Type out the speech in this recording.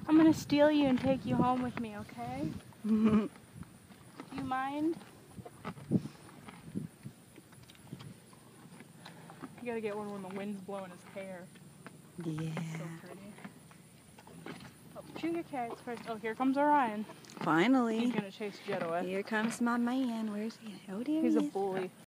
I'm gonna steal you and take you home with me, okay? Do you mind? You gotta get one when the wind's blowing his hair. Yeah. So pretty. Oh, shoot your carrots first. Oh, here comes Orion. Finally. He's gonna chase Jet away. Here comes my man. Where's he? Oh, there He's he a is. bully.